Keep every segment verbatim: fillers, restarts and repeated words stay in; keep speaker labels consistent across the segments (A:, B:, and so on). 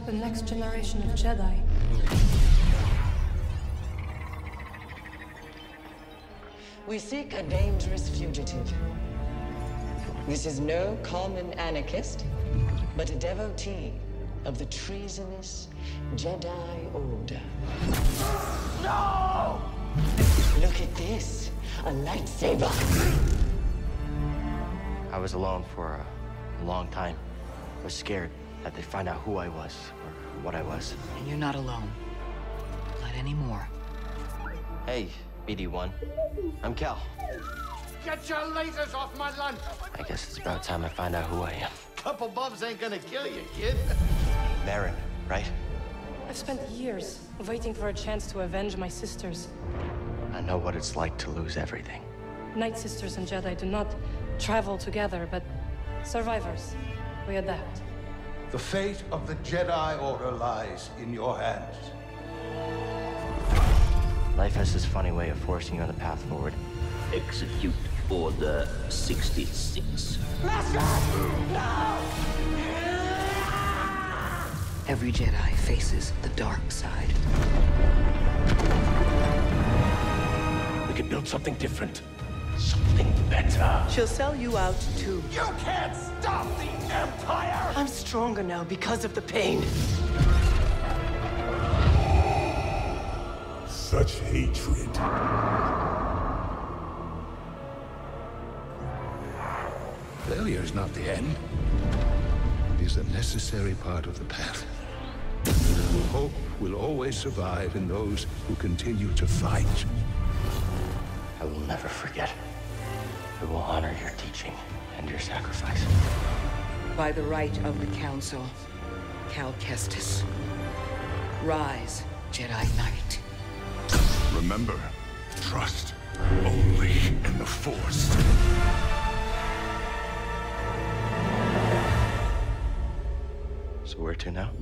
A: the next generation of Jedi.
B: We seek a dangerous fugitive. This is no common anarchist, but a devotee of the treasonous Jedi Order.
C: No!
B: Look at this, a lightsaber.
D: I was alone for a long time. I was scared that they'd find out who I was or what I was.
E: And you're not alone. Not anymore.
D: Hey, B D one. I'm Cal.
C: Get your lasers off my lunch!
D: I guess it's about time I find out who I am.
C: Couple bumps ain't gonna kill you, kid.
D: Marin, right?
A: I've spent years waiting for a chance to avenge my sisters.
D: I know what it's like to lose everything.
A: Night Sisters and Jedi do not travel together, but survivors, we adapt.
F: The fate of the Jedi Order lies in your hands.
D: Life has this funny way of forcing you on the path forward.
G: Execute Order sixty-six.
E: Every Jedi faces the dark side.
G: We could build something different. Something better.
B: She'll sell you out too.
C: You can't stop the Empire!
B: I'm stronger now because of the pain.
H: Such hatred.
F: Failure is not the end. It is a necessary part of the path. Hope will always survive in those who continue to fight.
D: I will never forget. I will honor your teaching and your sacrifice.
E: By the right of the Council, Cal Kestis. Rise, Jedi Knight.
H: Remember, trust only in the Force.
D: So where to now?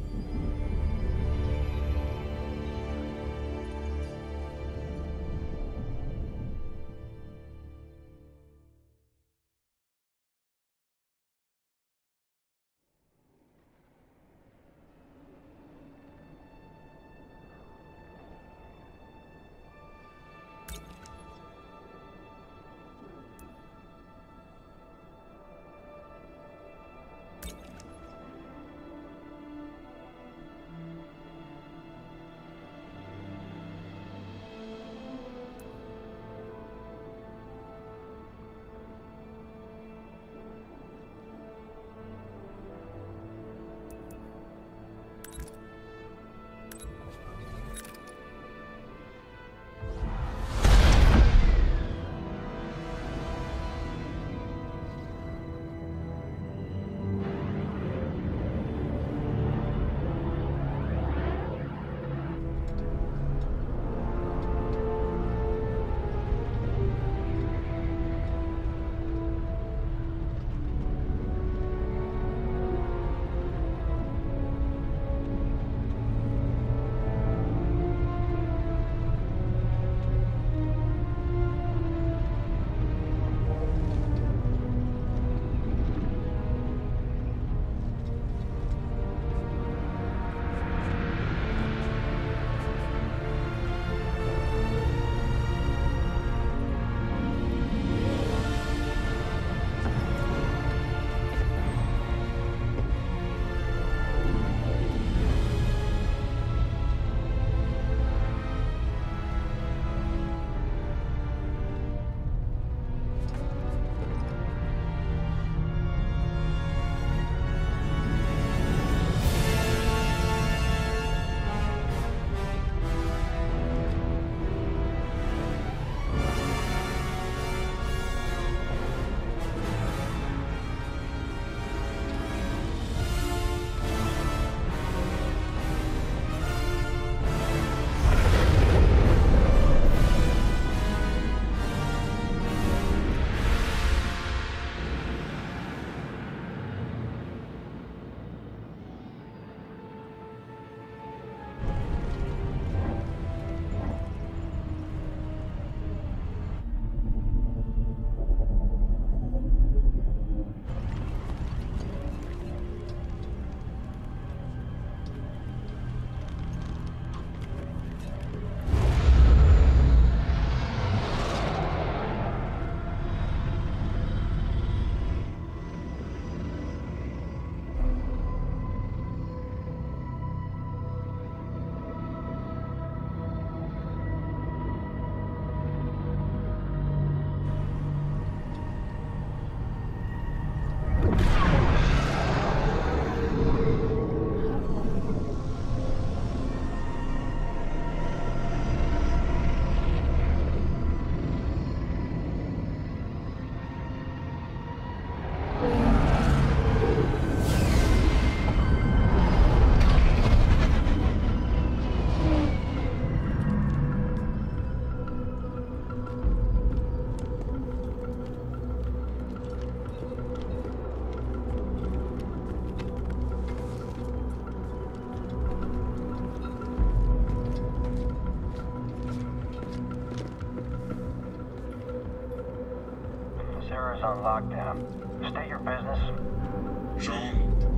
I: on lockdown. State your business.
H: Sean.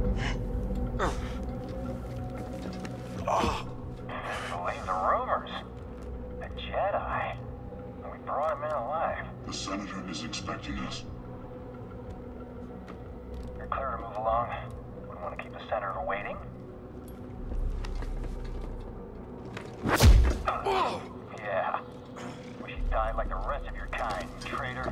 I: Believe the rumors. A Jedi. We brought him in alive.
H: The Senator is expecting us.
I: You're clear to move along. Wouldn't want to keep the Senator waiting. Yeah. Wish you died like the rest of your kind, traitor.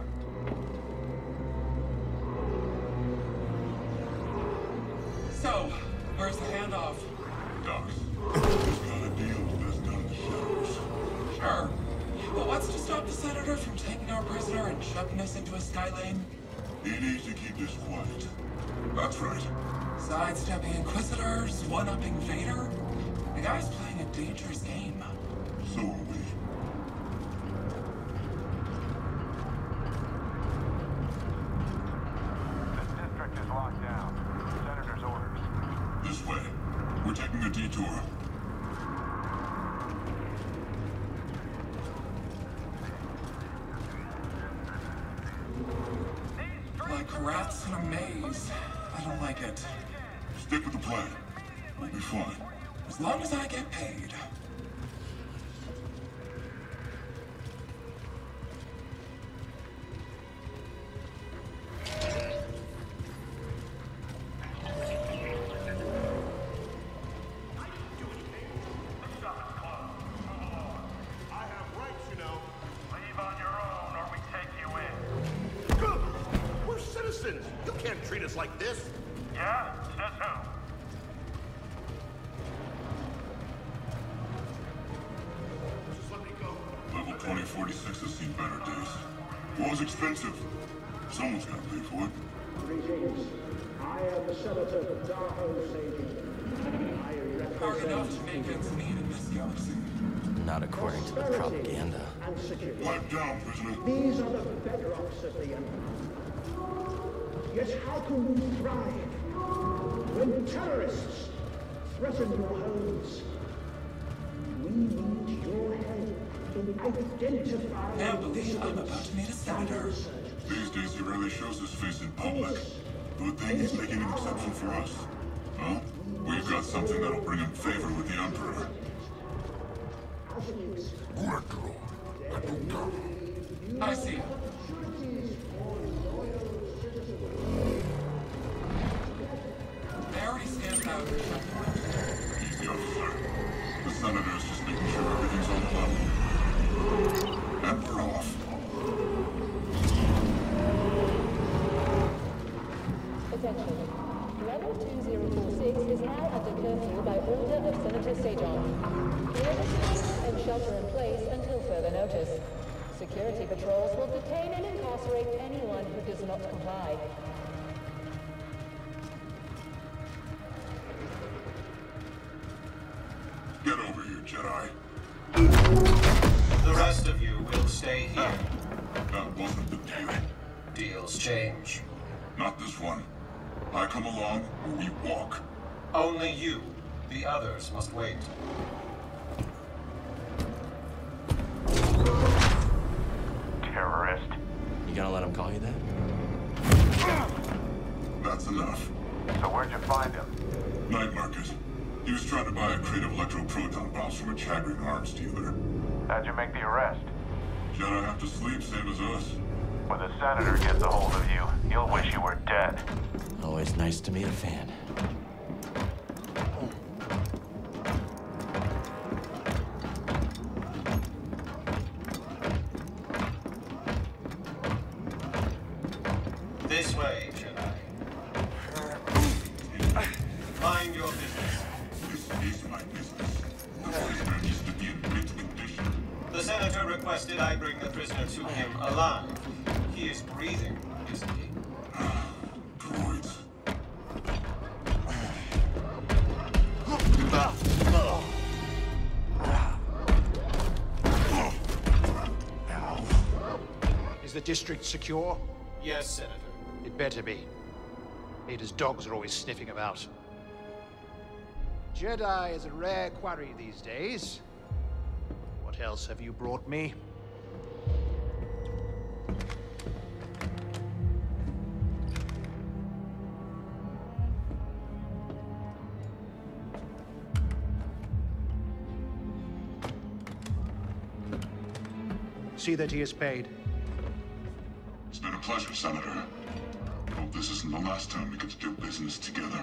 J: So, where's the handoff?
H: Doc, he's got a deal best done in the shadows.
J: Sure. But what's to stop the Senator from taking our prisoner and shoving us into a sky lane?
H: He needs to keep this quiet. That's right.
J: Sidestepping Inquisitors, one-upping Vader? The guy's playing a dangerous game.
H: So are we.
I: This district is locked down. Senator's orders.
H: This way. We're taking a detour.
J: Like rats in a maze. I don't like it.
H: Stick with the plan. We'll be fine.
J: As long as I get paid.
C: You can't treat us like this.
I: Yeah? Says who?
C: Just let me go.
H: Level twenty forty-six has seen better days. War's expensive. Someone's gotta pay for it.
K: Greetings. I am the Senator Darho Sagan. I
J: Hard
K: represent
J: enough to make ends meet in this galaxy.
D: Not according to the propaganda.
K: and security.
H: Pipe down, prisoner.
K: These are the bedrocks of the Empire. Yet how can we thrive when terrorists threaten your homes? We need your help in identifying...
J: Now believe I'm about to meet a senator.
H: These days he rarely shows his face in public. Good thing he's making an exception for us. Huh? We've got something that'll bring him favor with the Emperor.
J: I see. They already stamped out your checkpoint.
H: Easy, officer. The Senator's just making sure everything's on level. Emperor off.
L: Attention. Level two zero four six is now under curfew by order of Senator Sajon. Clear the streets and shelter in place until further notice. Security patrols will detain and incarcerate anyone who does not comply.
H: Get over here, Jedi.
M: The rest of you will stay here.
H: That wasn't the deal.
M: Deals change.
H: Not this one. I come along or we walk.
M: Only you. The others must wait.
I: Terrorist.
D: You gonna let him call you that?
H: That's enough.
I: So where'd you find him?
H: Night market. He was trying to buy a crate of electroproton bombs from a Chagrin arms dealer.
I: How'd you make the arrest?
H: Jedi have to sleep, same as us.
I: When the Senator gets a hold of you, you'll wish you were dead.
D: Always nice to meet a fan.
M: This way, Jedi. Mind your business.
H: This is my business. The prisoner needs to be in mint condition.
M: The Senator requested I bring the prisoner to him alive. He is breathing, isn't he?
H: Droids.
N: Is the district secure?
M: Yes, Senator.
N: It better be. Vader's dogs are always sniffing about. Jedi is a rare quarry these days. What else have you brought me? See that he is paid.
H: It's been a pleasure, Senator. Hope this isn't the last time we get to do business together.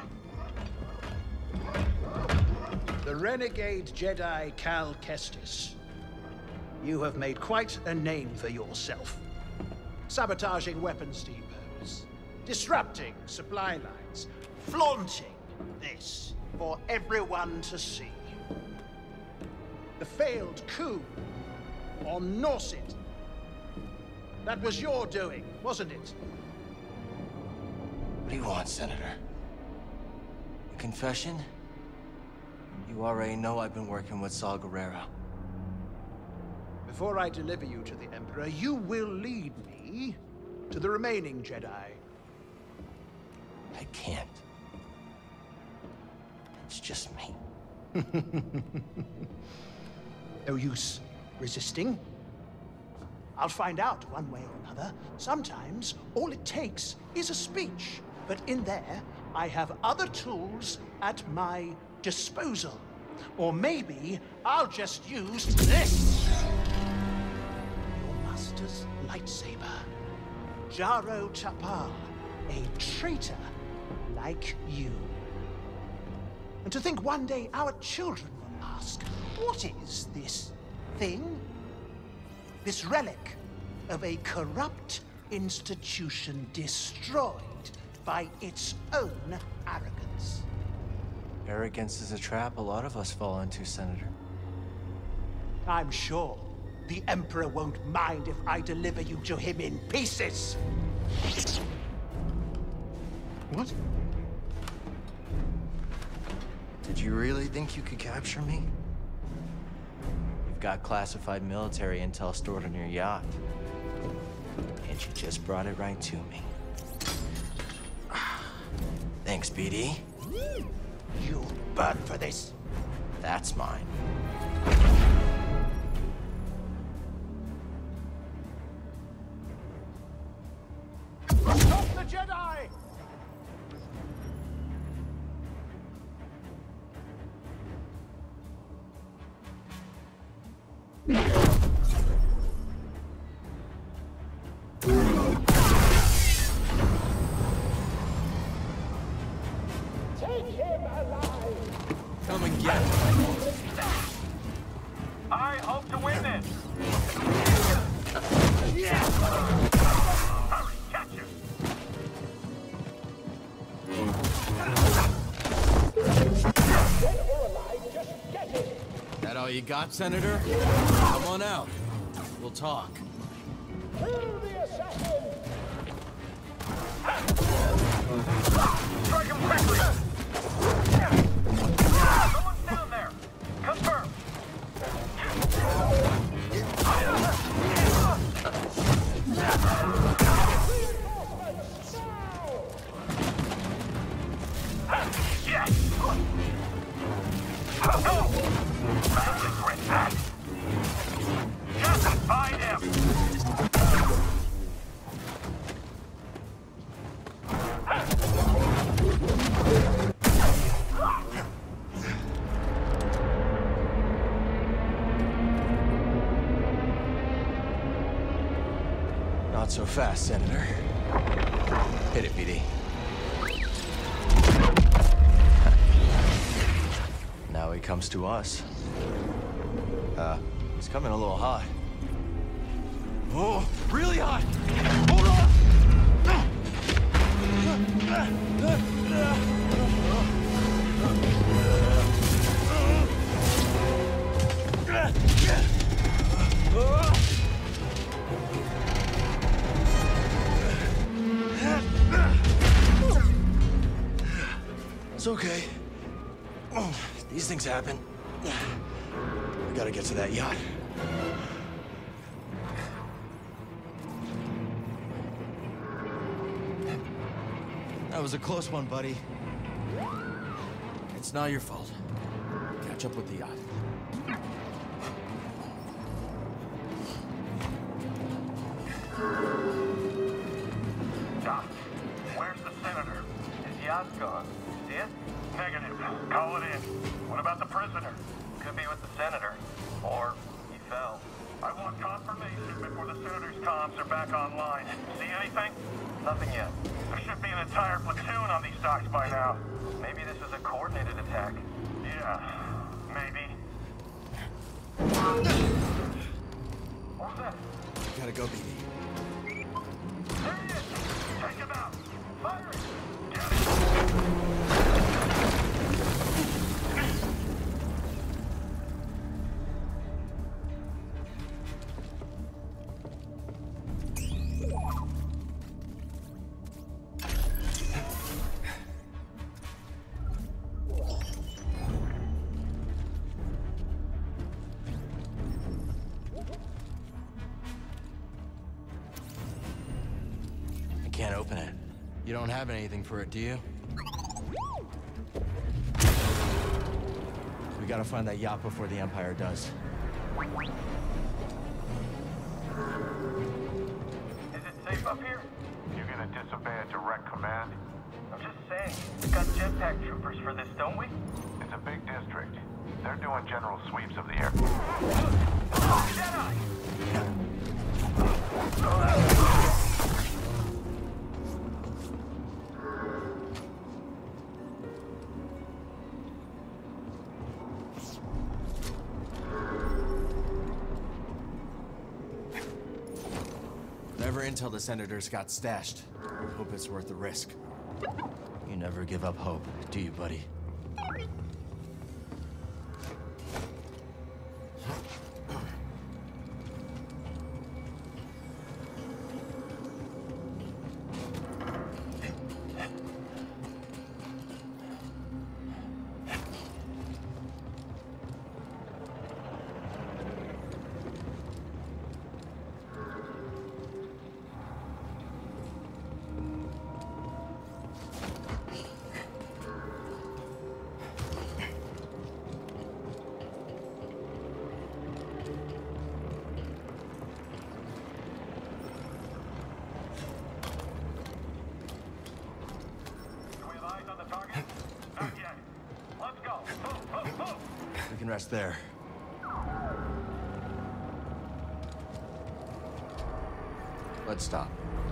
N: The renegade Jedi Cal Kestis. You have made quite a name for yourself. Sabotaging weapons depots, disrupting supply lines, flaunting this for everyone to see. The failed coup on Norset. That was your doing, wasn't it?
D: What do you want, Senator? A confession? You already know I've been working with Saw Gerrera.
N: Before I deliver you to the Emperor, you will lead me to the remaining Jedi.
D: I can't. It's just me.
N: No use resisting. I'll find out one way or another. Sometimes all it takes is a speech. But in there, I have other tools at my disposal. Or maybe I'll just use this. Your master's lightsaber. Jaro Tapal, a traitor like you. And to think one day our children will ask, what is this thing? This relic of a corrupt institution destroyed by its own arrogance.
D: Arrogance is a trap a lot of us fall into, Senator.
N: I'm sure the Emperor won't mind if I deliver you to him in pieces. What?
D: Did you really think you could capture me? You've got classified military intel stored on your yacht. And you just brought it right to me. Thanks, B D.
N: You'll burn for this.
D: That's mine.
N: Stop the Jedi!
K: Take him alive!
D: Come and get him.
I: I hope to win this. Hurry, catch him.
K: Dead or alive, just get him!
D: That all you got, Senator? Come on out. We'll talk.
K: Kill the assassin!
I: Strike him quickly. Someone's down there. Confirm.
K: Reinforcements, now!
I: Yes. Go. I'll regret that. Just find him.
D: Not so fast, Senator. Hit it, B D. Now he comes to us. Uh, he's coming a little hot. Oh, really hot! Hold on! It's okay. These things happen. We gotta get to that yacht. That was a close one, buddy. It's not your fault. Catch up with the yacht.
I: Doc, where's the senator? His yacht's gone. See it? Negative. Call it in. What about the prisoner? Could be with the senator. Or he fell. I want confirmation before comms are back online. See anything? Nothing yet. There should be an entire platoon on these docks by now. Maybe this is a coordinated attack. Yeah, maybe. What was that?
D: Gotta go, B B.
I: There he is! Take him out! Fire it!
D: Can't open it. You don't have anything for it, do you? We gotta find that yacht before the Empire does.
I: Is it safe up here?
C: You gonna disobey a direct command?
I: I'm just saying. We've got jetpack troopers for this, don't we?
C: It's a big district. They're doing general sweeps of the air.
I: Oh, Jedi!
D: Whatever intel the Senators got stashed, hope it's worth the risk. You never give up hope, do you, buddy? We can rest there. Let's stop.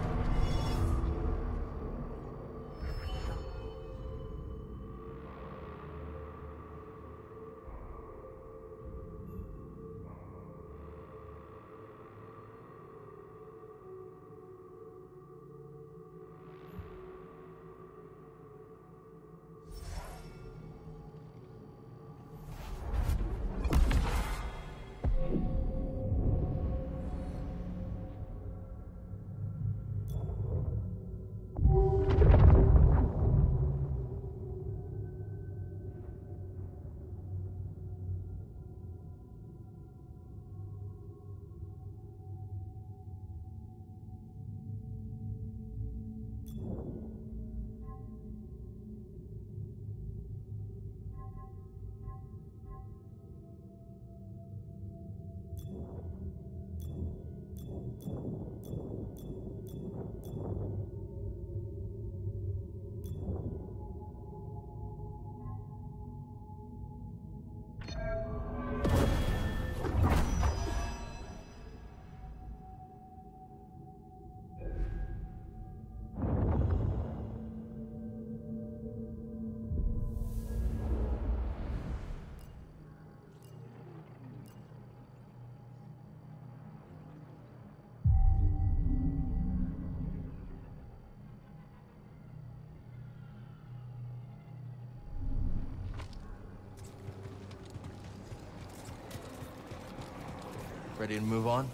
D: Ready to move on?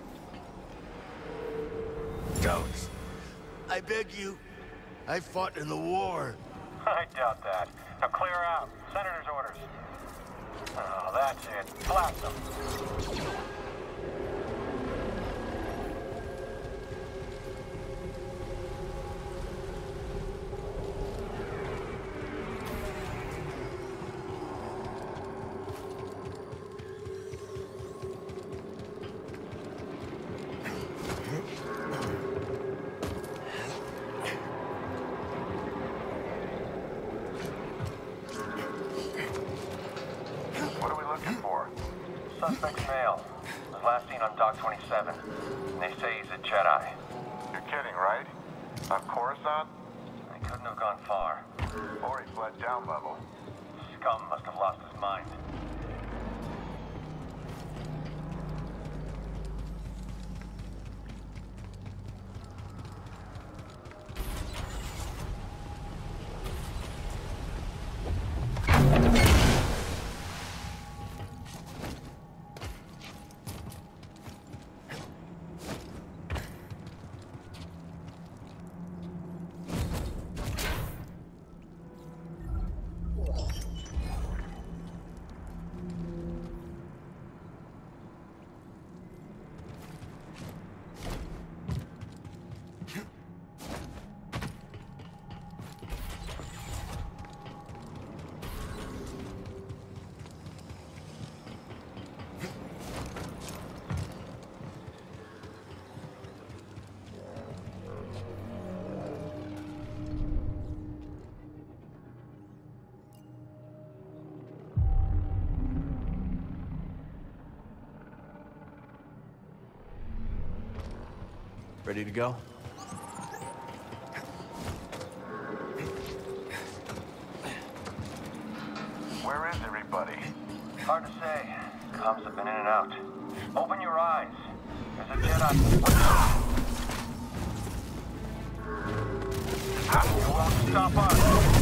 G: Don't. I beg you. I fought in the war.
I: I doubt that. Now clear out. Senator's orders. Oh, that's it. Blast them. Suspect's male. Was last seen on Dock twenty-seven. They say he's He couldn't have gone far.
C: Or he fled down level.
I: Scum must have lost his mind.
D: Ready to go?
C: Where is everybody?
I: Hard to say. Comms have been in and out. Open your eyes. There's a Jedi. You won't stop us.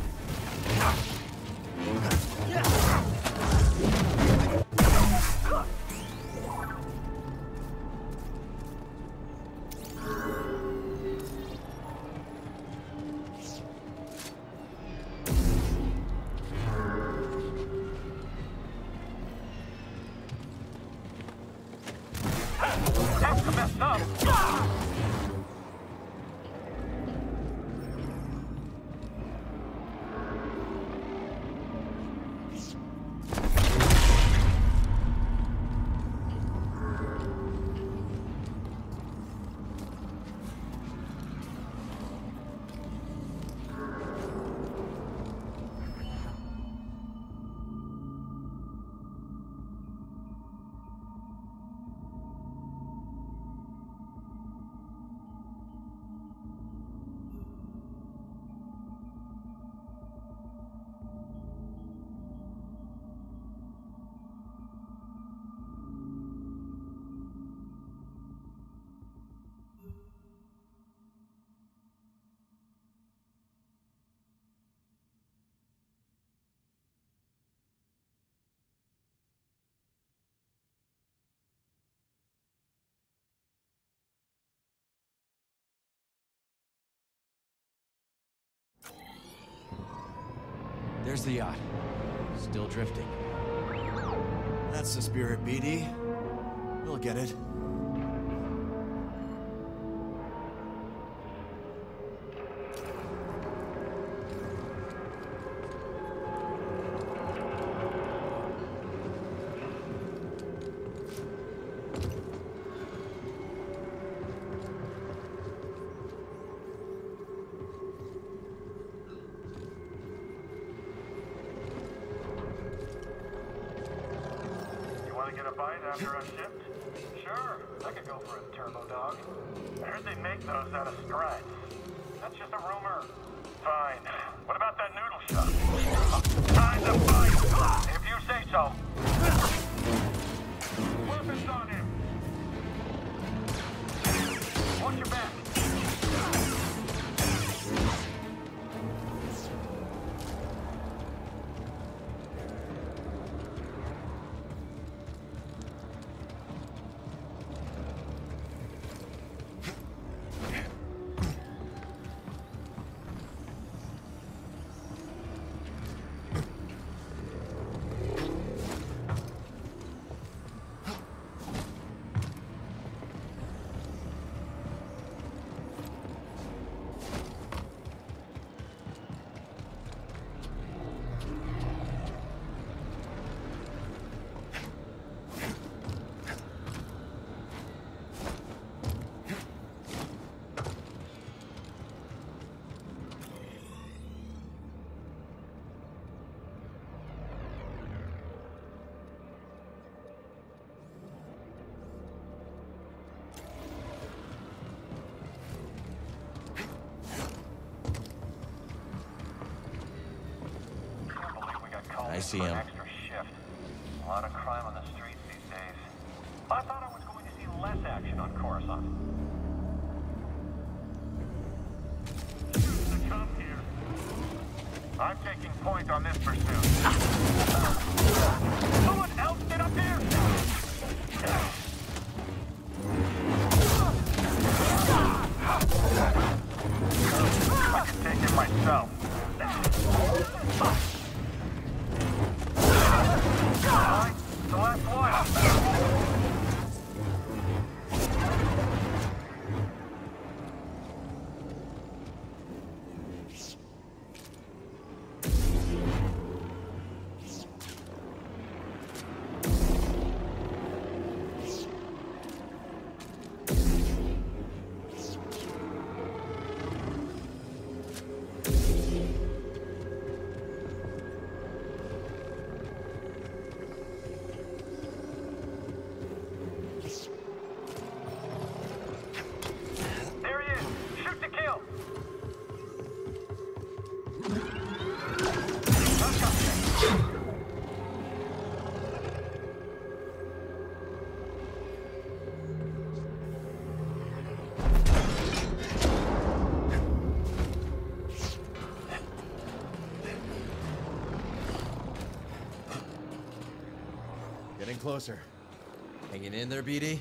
D: There's the yacht. Still drifting.
O: That's the spirit, B D. We'll get it.
I: Get a bite after a shift? Sure, I could go for a turbo dog. I heard they make those out of strats. That's just a rumor. Fine. What about that noodle shop? Time to fight! If you say so. Weapons on him! Watch your back!
D: see him.
I: Extra shift. A lot of crime on the streets these days. I thought I was going to see less action on Coruscant. To come here. I'm taking point on this pursuit. Someone else get up here! I can take it myself. Alright, the last one.
O: Getting closer. Hanging in there, B D?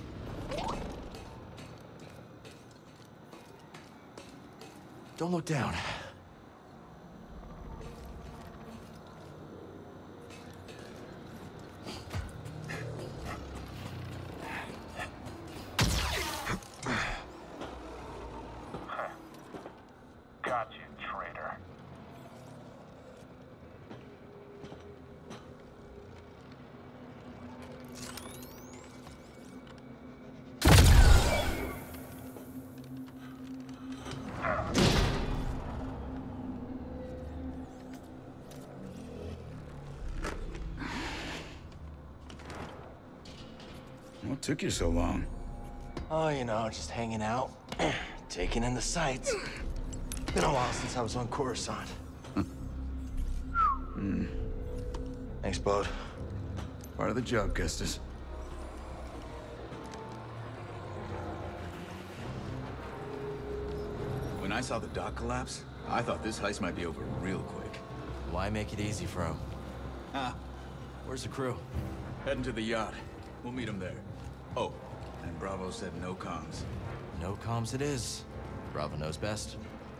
D: Don't look down.
I: Got you, traitor.
F: What took you so long?
D: Oh, you know, just hanging out, taking in the sights. Been a while since I was on Coruscant.
F: Hmm.
D: Thanks, Bode.
F: Part of the job, Kestis.
P: When I saw the dock collapse, I thought this heist might be over real quick.
D: Why make it easy for him?
P: Ah,
D: Where's the crew?
P: heading to the yacht. We'll meet him there. Oh, and Bravo said no comms.
D: No comms it is. Bravo knows best.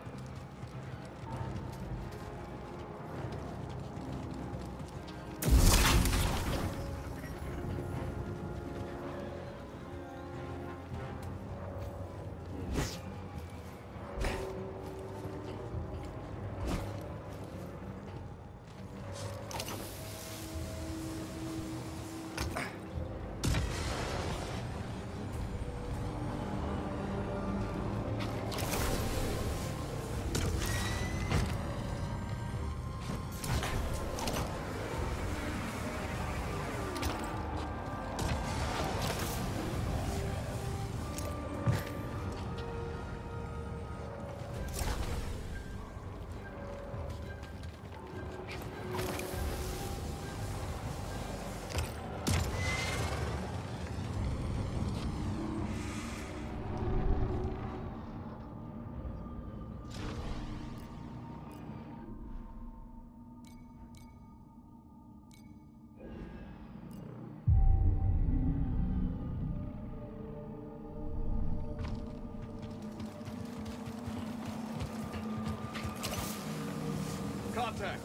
P: Contact!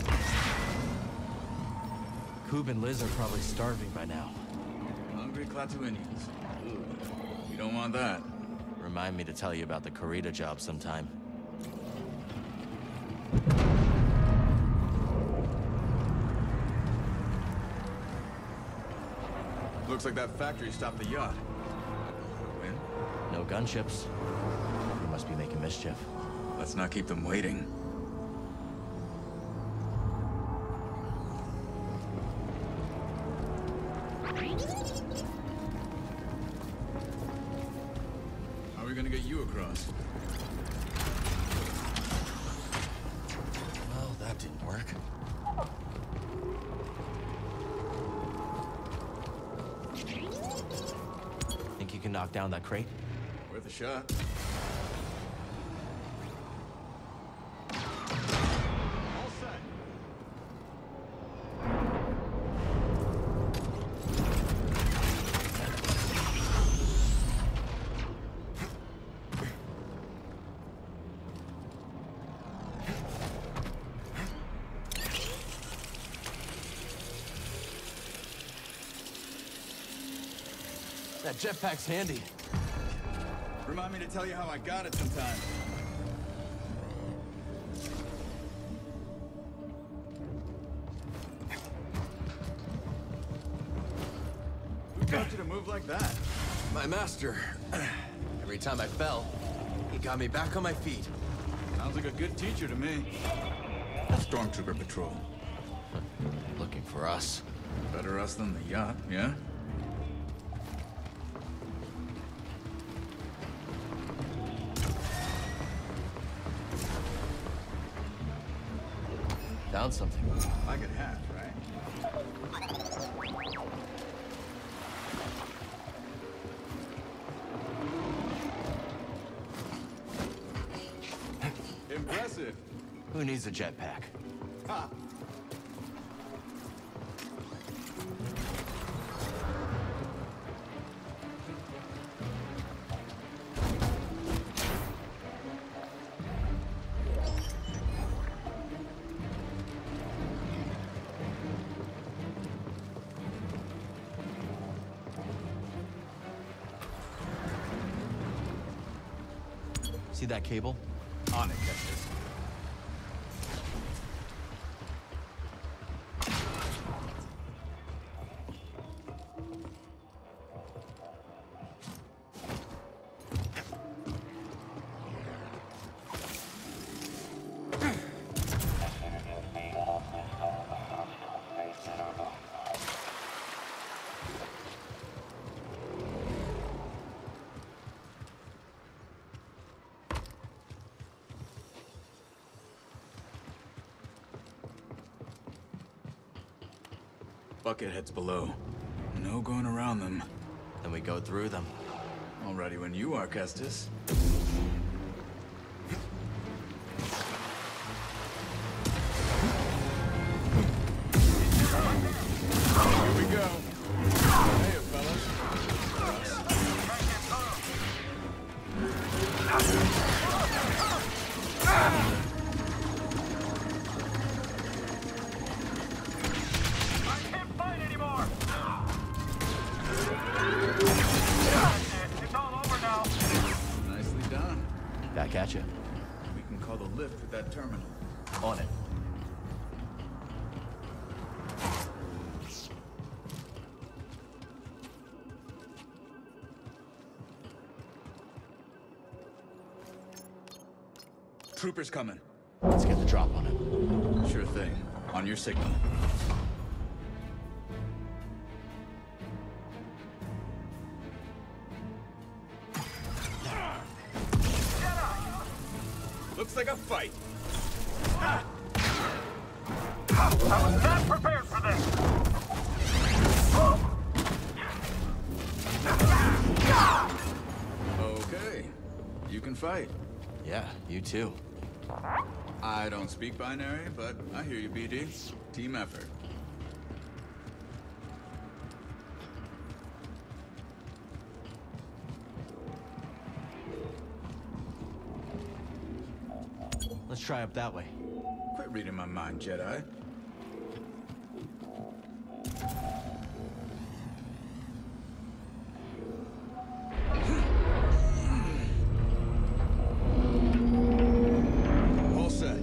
D: Coob and Liz are probably starving by now.
P: Hungry Klaatuinians. Ooh, you don't want that.
D: Remind me to tell you about the Corita job sometime.
P: Looks like that factory stopped the yacht. Win?
D: No gunships. You must be making mischief.
P: Let's not keep them waiting. How are we gonna get you across?
D: Well, that didn't work. knock down that crate?
P: Worth a shot. All set.
D: That jetpack's handy.
P: Remind me to tell you how I got it sometime. Who taught you to move like that?
D: My master. Every time I fell, he got me back on my feet.
P: Sounds like a good teacher to me. Stormtrooper patrol.
D: Looking for us.
P: Better us than the yacht, yeah?
D: Found something.
P: I could have, right? Impressive.
D: Who needs a jetpack?
P: Ha!
D: See that cable?
P: On it, Kestis. Bucketheads below. No going around them.
D: Then we go through them.
P: All ready when you are, Kestis. Here we go. Hey, fellas.
D: Back at you.
P: We can call the lift at that terminal.
D: On it.
P: Troopers coming.
D: Let's get the drop on it.
P: Sure thing. On your signal. Looks like a fight.
I: I was not prepared for this.
P: Okay. You can fight.
D: Yeah, you too.
P: I don't speak binary, but I hear you, B D. Team effort.
D: Let's try up that way.
P: Quit reading my mind, Jedi. All set.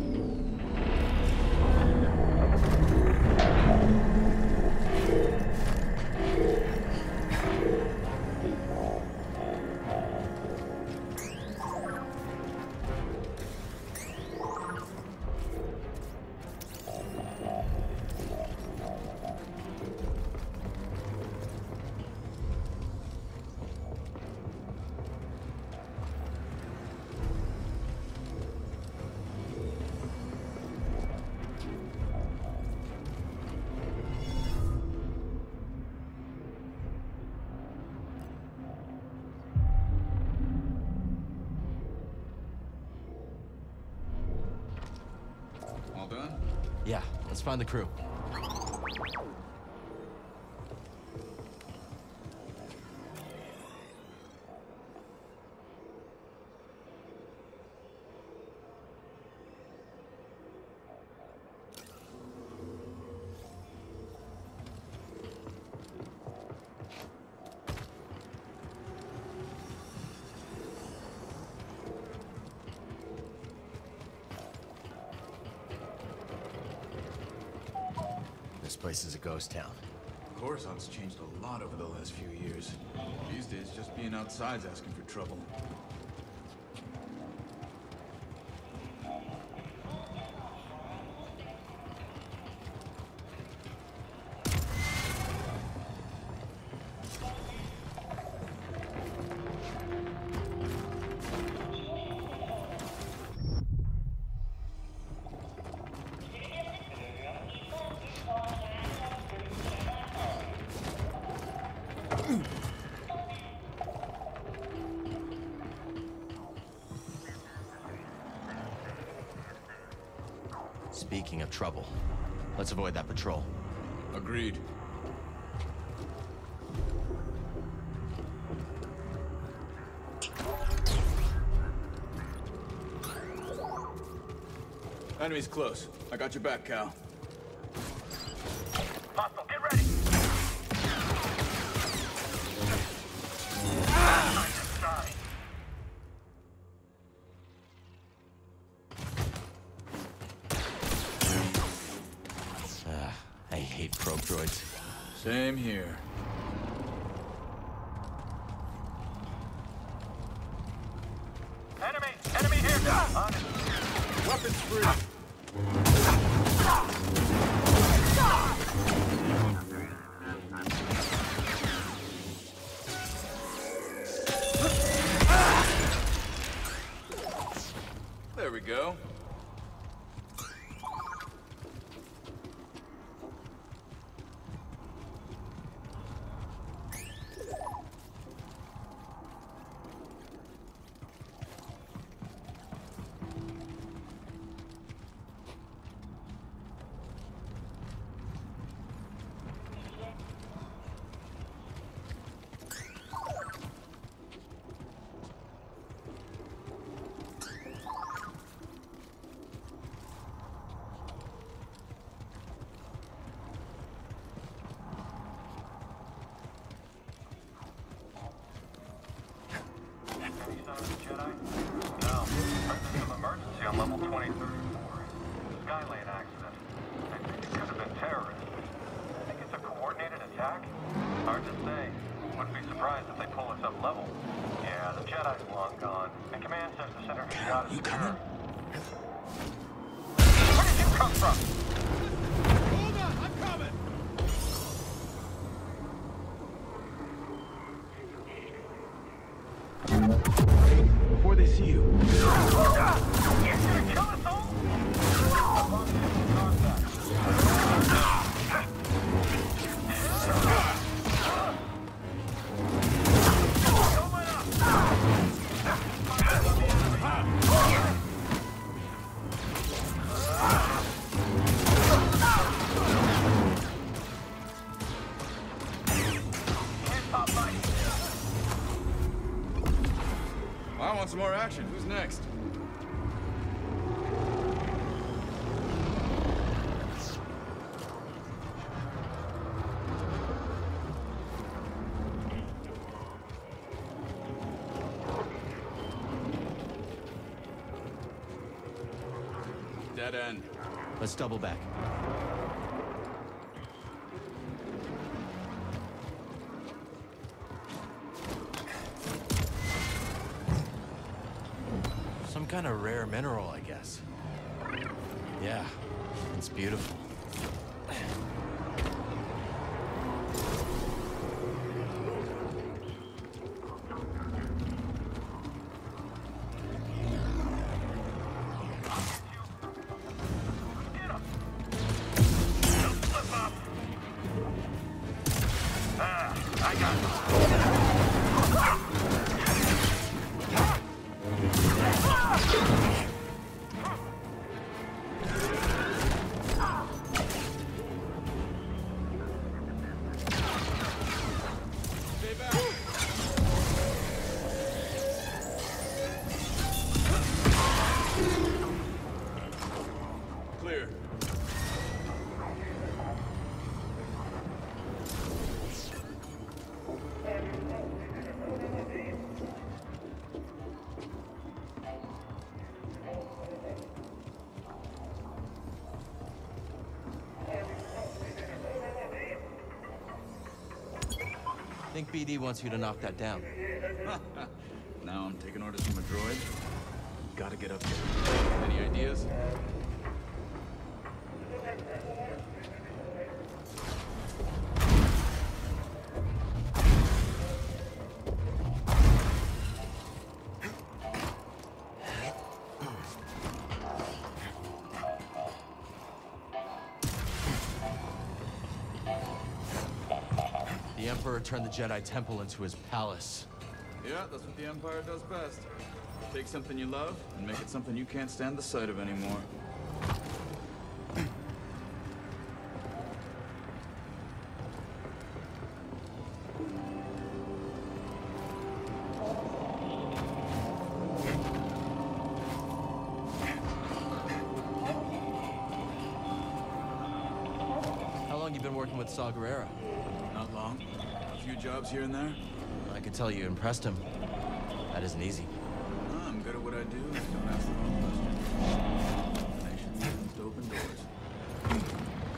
P: All done?
D: Yeah, let's find the crew. This place is a ghost town.
P: Coruscant's changed a lot over the last few years. These days, just being outside's asking for trouble.
D: Speaking of trouble, let's avoid that patrol.
P: Agreed. Enemy's close. I got your back, Cal.
I: Hostile, get ready! Sorry.
D: Uh, I hate probe droids.
P: Same here.
I: Enemy! Enemy here! On it.
P: Weapons free! There we go.
I: Jedi? No. There's some emergency on level twenty thirty-four. Skylane accident. I think it could have been terrorists. I think it's a coordinated attack? Hard to say. Wouldn't be surprised if they pull us up level. Yeah, the Jedi's long gone. And Command says the center of the yacht is secure. Where did you come from?
K: Hold on, I'm coming!
P: Before they see you.
I: You're gonna kill us all?
P: I want some more action. Who's next? Dead end.
D: Let's double back. Some kind of rare mineral, I guess. Yeah, it's beautiful.
P: clear.
D: I think B D wants you to knock that down.
P: Now I'm taking orders from a droid. Gotta get up there. Any ideas?
D: The Emperor turned the Jedi Temple into his palace.
P: Yeah, that's what the Empire does best. Take something you love and make it something you can't stand the sight of anymore.
D: How long you been working with Saw Gerrera?
P: Not long. A few jobs here and there.
D: I could tell you impressed him. That isn't easy.
P: I'm good at what I do. Don't ask the wrong questions. Patience opens to open doors.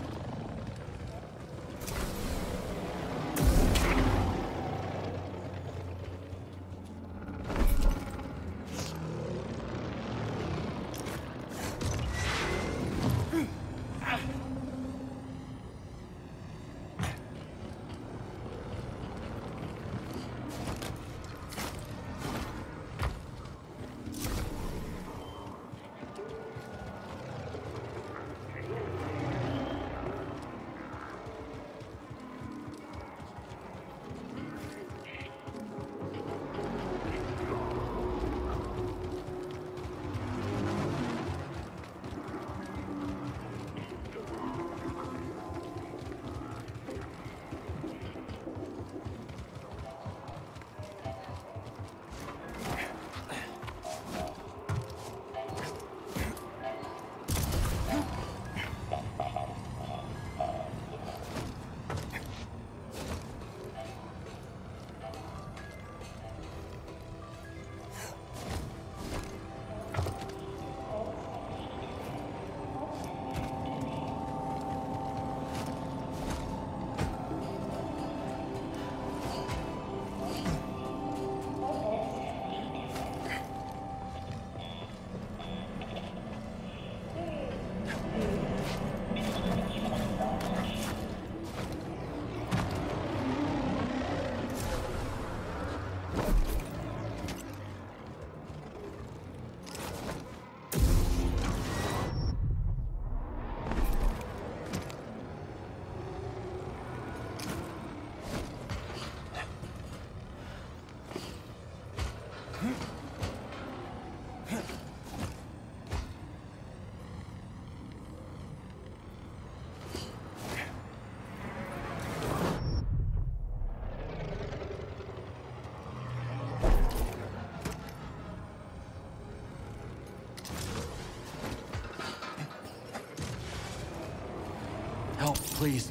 D: Help, please.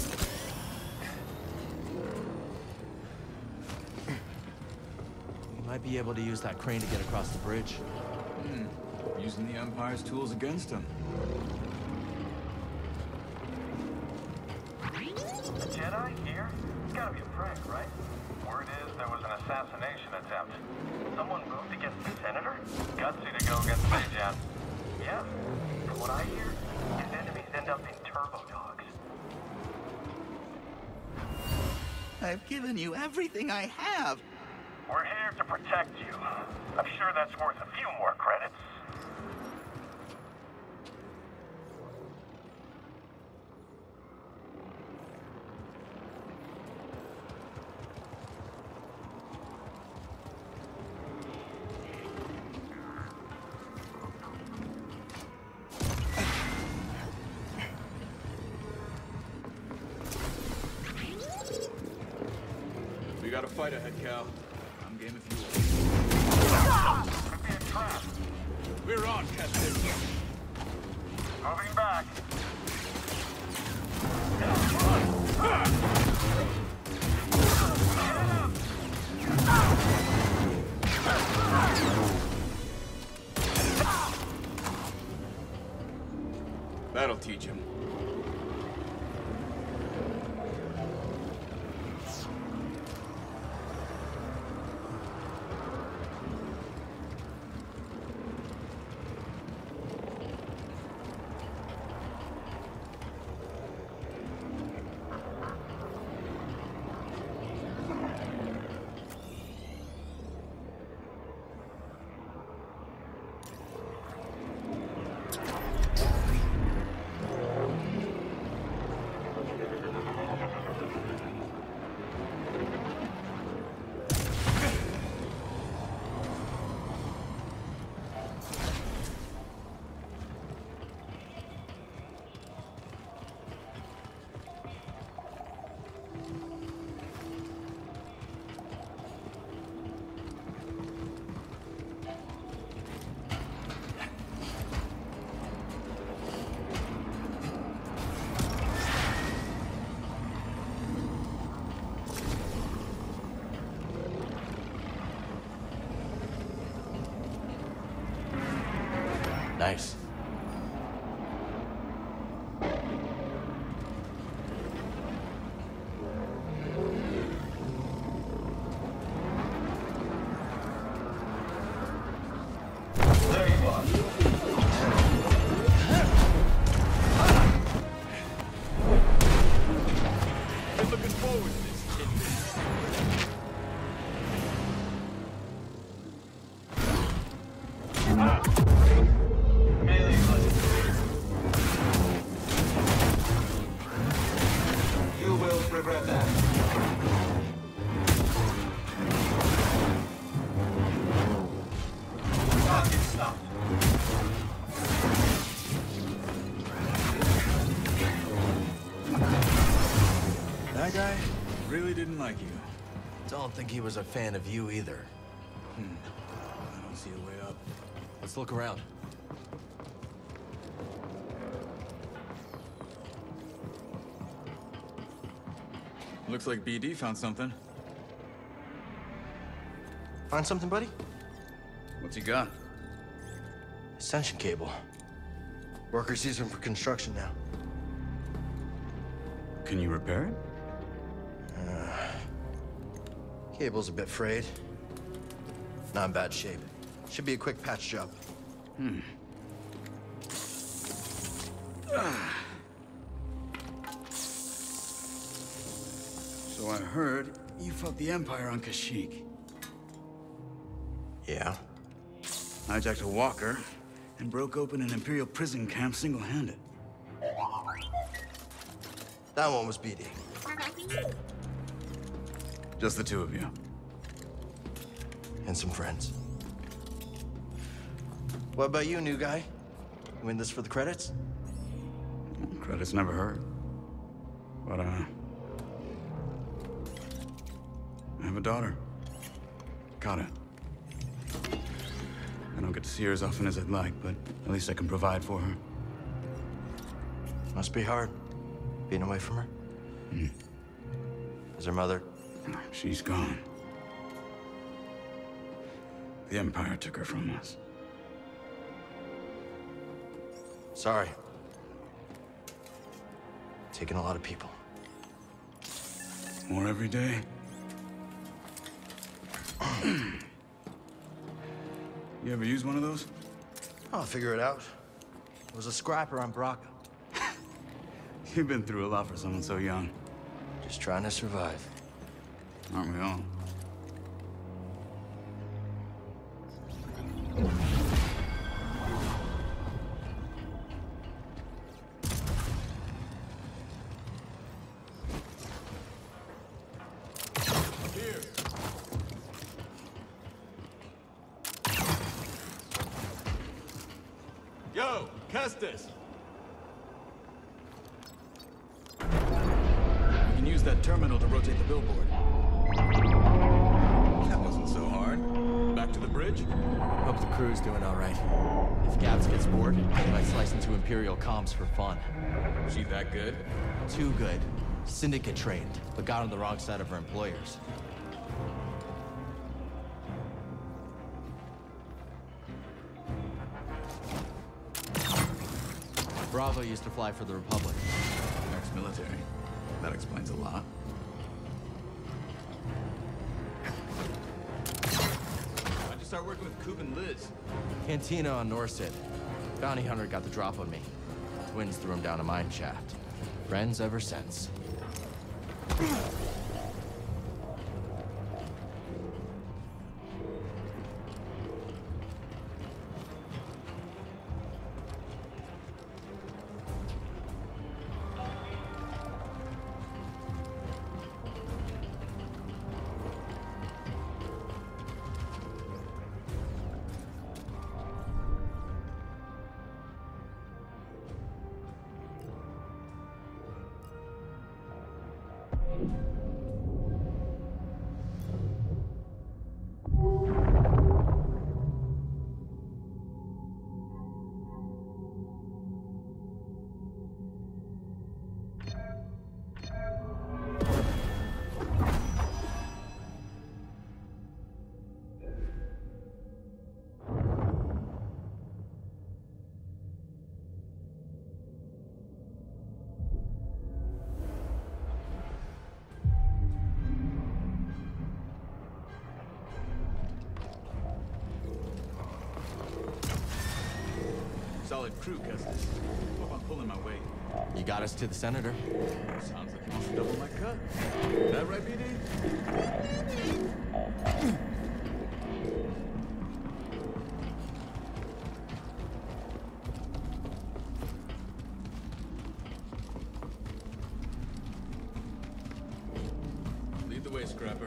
D: We might be able to use that crane to get across the bridge.
P: Hmm. Using the Empire's tools against him.
I: The Jedi here? It's gotta be a prank, right? Word is there was an assassination attempt. Someone moved against the Senator? Gutsy to go against Sejan. Yeah. From what I hear, his enemies end up in turbo dogs.
G: I've given you everything I have.
I: We're here to protect you. I'm sure that's worth a few more credits.
P: We got a fight ahead, Cal. I'm game if you will.
I: Could be a trap.
P: We're on, Captain.
I: Moving back.
P: That'll teach him.
D: Nice.
M: There you are.
P: Been looking forward to this tidbit.
M: Melee button. You will regret that. Target stopped.
P: That guy really didn't like you.
D: Don't think he was a fan of you either.
P: Hmm. I don't see a way up.
D: Let's look around.
P: Looks like B D found something.
D: Find something, buddy?
P: What's he got?
D: Extension cable. Workers use them for construction now.
P: Can you repair it?
D: Uh, cable's a bit frayed. Not in bad shape. Should be a quick patch job.
P: Hmm. So I heard you fought the Empire on Kashyyyk.
D: Yeah?
P: Hijacked a walker and broke open an Imperial prison camp single-handed.
D: That one was B D.
P: Just the two of you.
D: And some friends. What about you, new guy? You in this for the credits?
P: Credits never hurt. But, uh... I have a daughter. Kata. I don't get to see her as often as I'd like, but at least I can provide for her.
D: Must be hard, being away from her.
P: Hmm.
D: Is her mother?
P: She's gone. The Empire took her from us.
D: Sorry. Taking a lot of people.
P: More every day. You ever use one of those?
D: I'll figure it out. It was a scrapper on Braca.
P: You've been through a lot for someone so young.
D: Just trying to survive.
P: Aren't we all? Yo, Kestis! You can use that terminal to rotate the billboard. That wasn't so hard. Back to the bridge?
O: bridge.
D: Hope the crew's doing all right. If Gabs gets bored, he might slice into Imperial comms for fun.
O: She that good?
D: Too good. Syndicate trained, but got on the wrong side of her employers. Bravo used to fly for the Republic.
O: Ex-military. That explains a lot. How'd you start working with Coop and Liz?
D: Cantina on Norsid. Bounty hunter got the drop on me. Twins threw him down a mine shaft. Friends ever since.
O: Solid crew, Kestis. Hope I'm pulling my weight.
D: You got us to the Senator.
O: Sounds like you want to double my cut. That right, B D? Lead the way, Scrapper.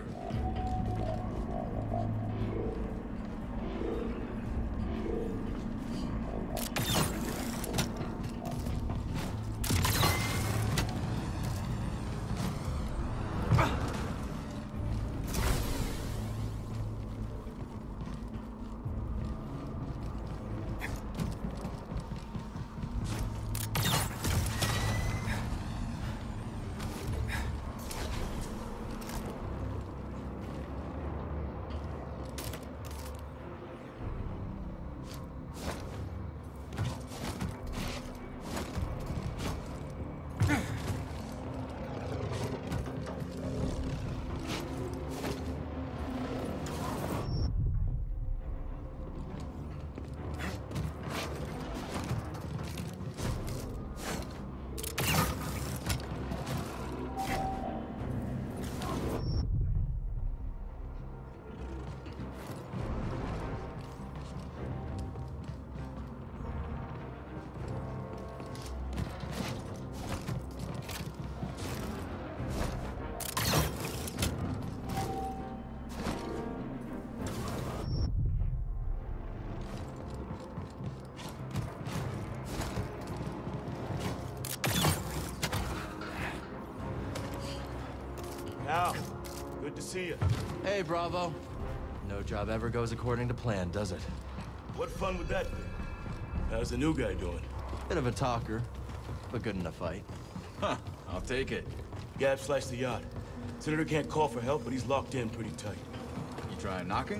Q: Al, good to see you.
D: Hey, Bravo. No job ever goes according to plan, does it?
Q: What fun would that be? How's the new guy doing?
D: Bit of a talker, but good in a fight.
O: Huh, I'll take it.
Q: Gab sliced the yacht. Senator can't call for help, but he's locked in pretty tight.
O: You trying knocking?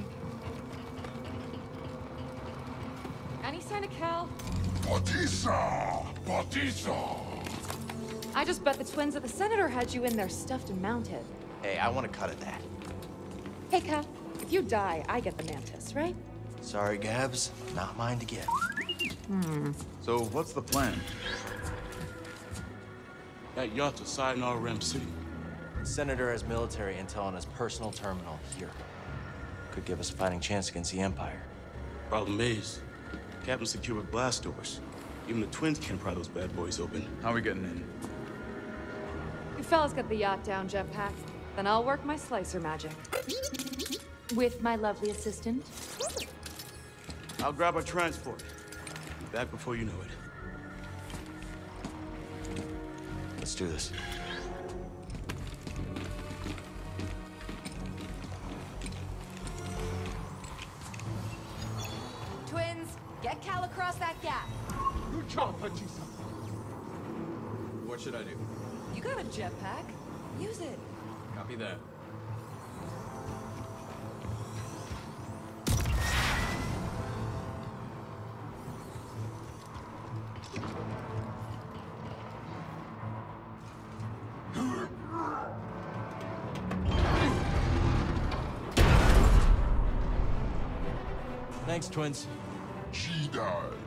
R: Any sign of Cal?
H: Batista! Batista!
R: I just bet the twins at the Senator had you in there stuffed and mounted.
D: Hey, I want to cut at that.
R: Hey, Cal, if you die, I get the Mantis, right?
D: Sorry, Gabs. Not mine to give.
R: Hmm.
O: So, what's the plan?
Q: That yacht's a Sayonara Ram City.
D: Senator has military intel on his personal terminal here. Could give us a fighting chance against the Empire.
Q: Problem is, Captain secured with blast doors. Even the twins can't pry those bad boys open.
O: How are we getting in?
R: You fellas got the yacht down, Jetpack. Then I'll work my slicer magic. With my lovely assistant.
Q: I'll grab our transport. Be back before you know it.
D: Let's do this.
P: What should I do?
R: You got a jetpack. Use it.
P: Copy that.
D: Thanks, twins.
H: Jedi.